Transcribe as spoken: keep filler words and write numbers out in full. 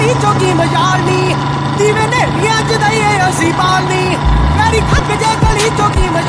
ਗਲੀ ਚੋਂ ਕੀ ਮਜਾਲਨੀ ਦੀਵੇ ਨੇਰੀਆਂ ਚ ਦਈਏ ਅਸੀਂ ਬਾਲਨੀ ਯਾਰੀ ਥੱਕ ਜੇ ਗਲੀ ਚੋਂ ਕੀ